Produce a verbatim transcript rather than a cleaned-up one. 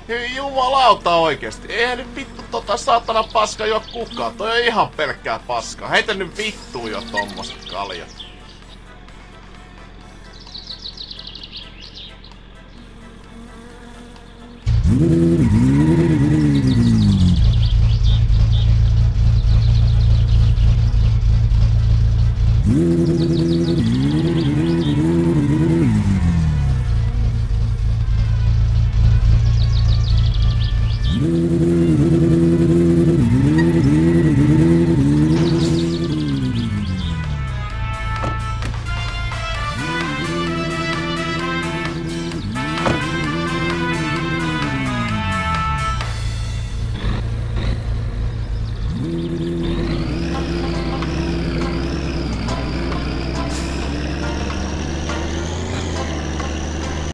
Hyi jumalauta oikeesti. Eihän nyt vittu tota saatana paska juo kukaan. Toi on ihan pelkkää paskaa. Heitä nyt vittuun jo tommoset kaljat.